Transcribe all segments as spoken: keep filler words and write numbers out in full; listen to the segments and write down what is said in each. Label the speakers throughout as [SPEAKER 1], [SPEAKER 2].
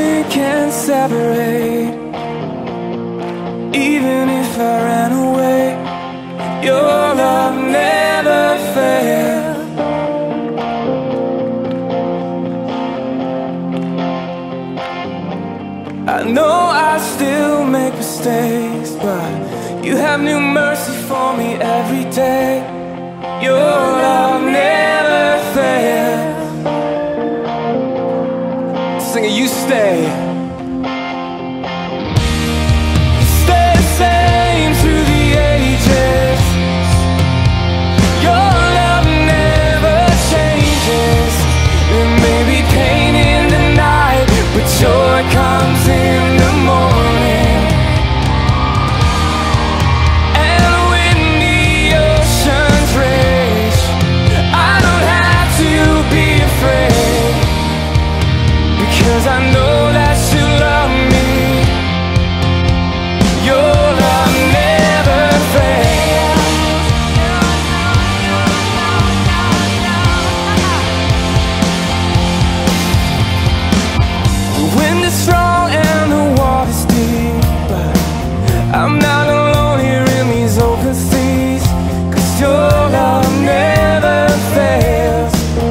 [SPEAKER 1] nothing can separate. Even if I ran away, your love never failed. I know I still make mistakes, but you have new mercy for me every day. Your love never fails. Sing it, you stay. You stay the same through the ages. Your love never changes. There may be pain in the night, but joy comes in the morning. And when the oceans rage, I don't have to be afraid, because I know that you love me. Your love never fails. The wind is strong and the water's deep, but I'm not alone here in these open seas, 'cause your love never fails.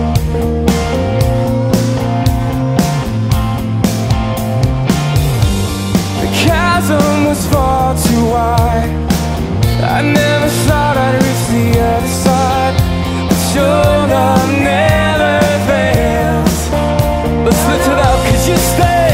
[SPEAKER 1] The chasm was far too wide. I never thought I'd reach the other side, but your love never fails. Let's lift it up, 'cause you stay.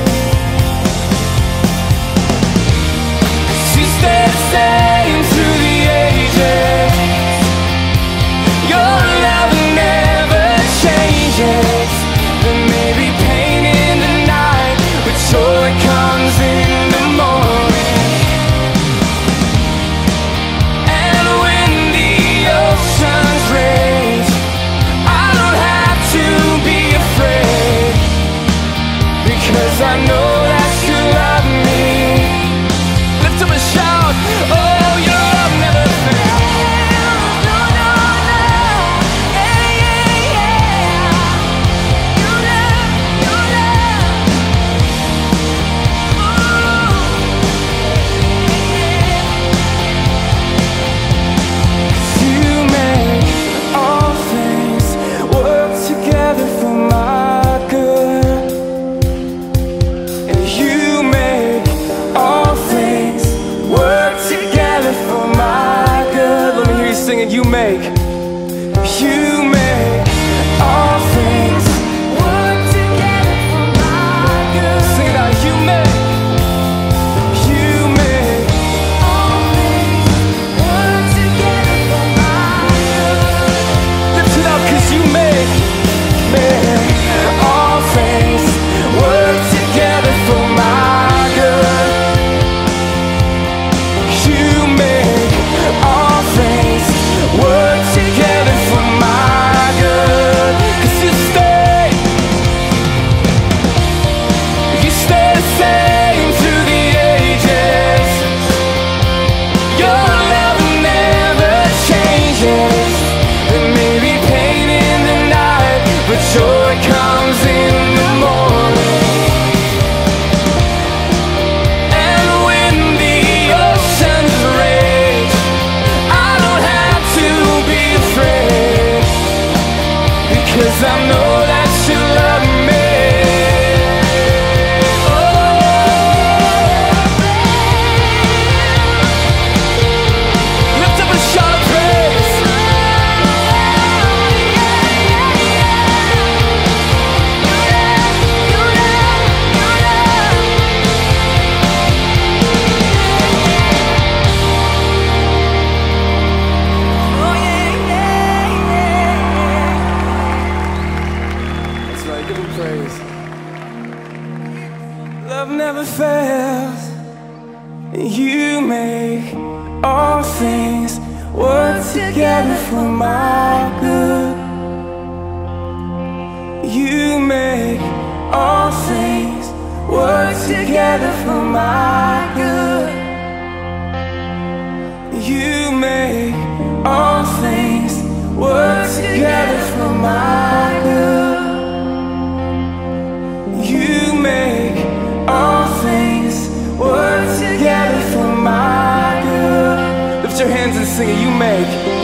[SPEAKER 1] 'Cause you stay the same through the ages. Your love never changes. There may be pain in the night, but joy comes in the morning. And when the oceans rage, I don't have to be afraid, because I know that you love me. Lift up a shout, oh, your love never fails. No, no, no, yeah, yeah, yeah. You love, you love. You make all things work together for my good. And you make all things work together for my good. Let me hear you sing it. You make, you make all things work together for my good. Sing it out. You make, you make all things work together for my good. Lift it up, 'cause you make, make all things work together for my good. You make all things work together for my good. 'Cause you stay, you stay the same through the ages. Your love never changes. There may be pain in the night, but joy comes in the morning. And when the oceans rage, I don't have to be afraid, because I know that you love me. Oh, lift up a shout of praise. Oh, yeah, yeah, yeah. That's right, give him praise. Love never fails. You make all things work together for my good. You make all things work together for my good. You make all things work together for my good. You make sing it, you make